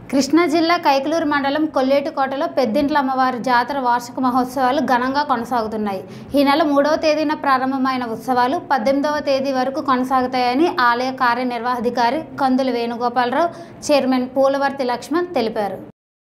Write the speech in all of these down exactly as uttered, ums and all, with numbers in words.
కృష్ణా జిల్లా కైకలూరు మండలం కొల్లేటికోటలో పెద్దింట్ల అమ్మవారి జాతర వార్షిక మహోత్సవాలు ఘనంగా కొనసాగుతున్నాయి. ఈ నెల మూడవ తేదీన ప్రారంభమైన ఉత్సవాలు పద్దెనిమిదవ తేదీ వరకు కొనసాగుతాయని ఆలయ కార్యనిర్వహణాధికారి కందుల వేణుగోపాలరావు, చైర్మన్ పూలవర్తి లక్ష్మణ్ తెలిపారు.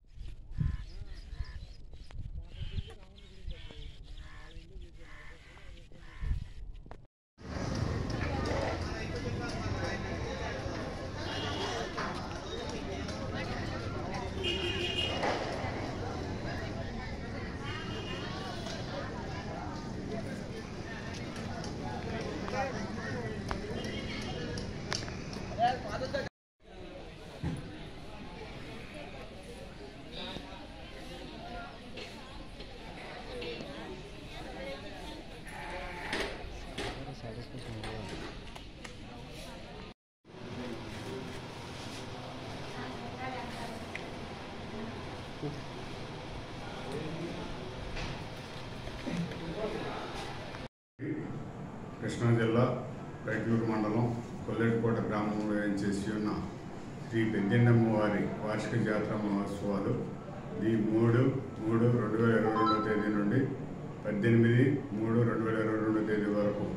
కృష్ణా జిల్లా కైకలూరు మండలం కొల్లేటికోట గ్రామంలో ఏం చేసి ఉన్న శ్రీ పెద్దిండమ్మవారి వార్షిక జాతర మహోత్సవాలు ఈ మూడు మూడు రెండు వేల ఇరవై రెండవ తేదీ నుండి పద్దెనిమిది మూడు రెండు వేల ఇరవై రెండవ తేదీ వరకు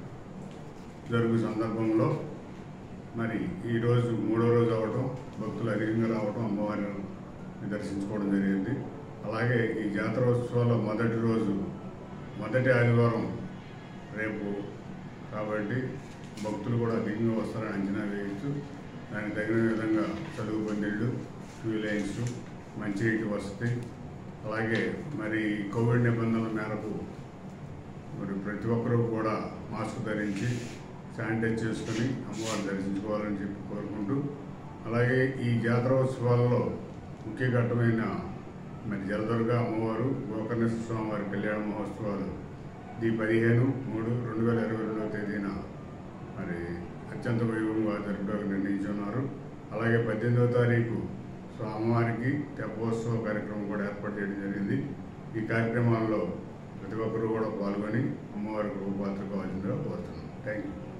జరుగు సందర్భంలో మరి ఈరోజు మూడో రోజు అవటం, భక్తులు అధికంగా రావటం, అమ్మవారిని దర్శించుకోవడం జరిగింది. అలాగే ఈ జాతరోత్సవాల మొదటి రోజు మొదటి ఆదివారం రేపు కాబట్టి భక్తులు కూడా అధికంగా వస్తారని అంచనా వేయచ్చు. దానికి తగిన విధంగా చదువు పందిళ్ళు, క్యూ లైన్స్, మంచినీటి వసతి, అలాగే మరి కోవిడ్ నిబంధనల మేరకు మరి ప్రతి ఒక్కరూ కూడా మాస్క్ ధరించి శానిటైజ్ చేసుకుని అమ్మవారిని దర్శించుకోవాలని చెప్పి కోరుకుంటూ, అలాగే ఈ జాతరోత్సవాల్లో ముఖ్య ఘట్టమైన మరి జలదుర్గ అమ్మవారు గోకర్ణేశ్వర స్వామివారి కళ్యాణ మహోత్సవాలు ఈ పదిహేను మూడు రెండు వేల ఇరవై రెండవ తేదీన మరి అత్యంత వైభవంగా జరుపుకోవడానికి నిర్ణయించున్నారు. అలాగే పద్దెనిమిదవ తారీఖు స్వామివారికి తెప్పోత్సవ కార్యక్రమం కూడా ఏర్పాటు చేయడం జరిగింది. ఈ కార్యక్రమాల్లో ప్రతి ఒక్కరూ కూడా పాల్గొని అమ్మవారికి పాత్ర కావాల్సిందిగా కోరుతున్నాం. Thank you.